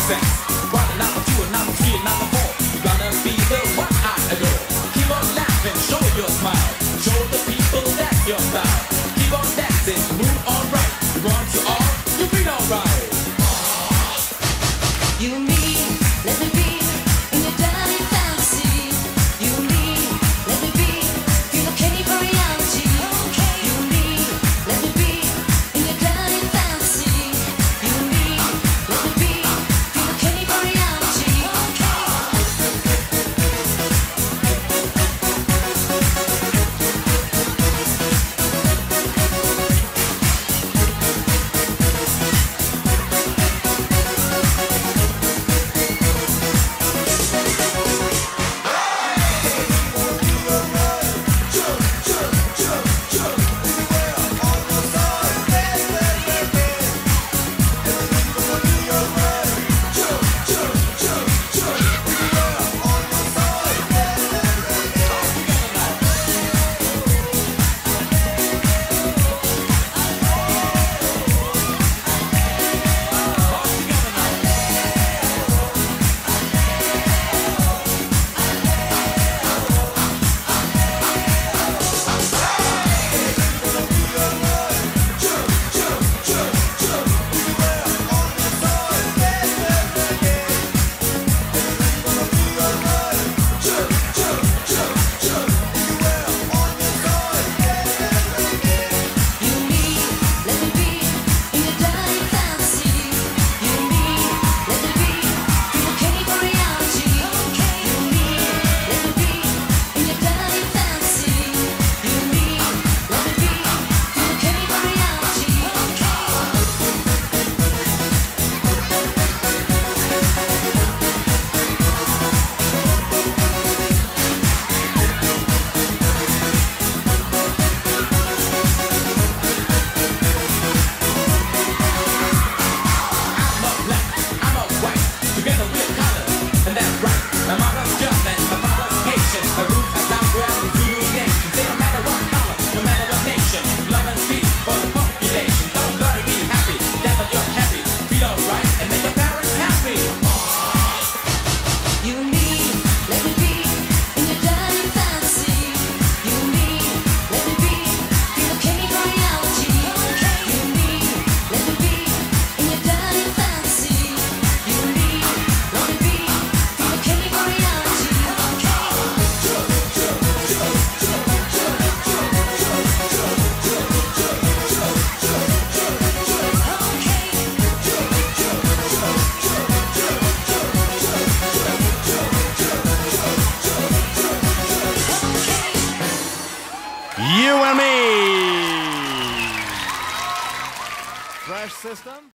sense. One and number two and number three and number four. You're gonna be the one I adore. Keep on laughing, show your smile. Show the people that you're style. Keep on dancing, move on right. You want to all, you feel alright. You and me, let me be in your dirty fantasy. You and me, let me be, feel okay for reality. You and me, let me be in your dirty fantasy. You and me, let me be, feel okay for reality. You and me. Fresh system.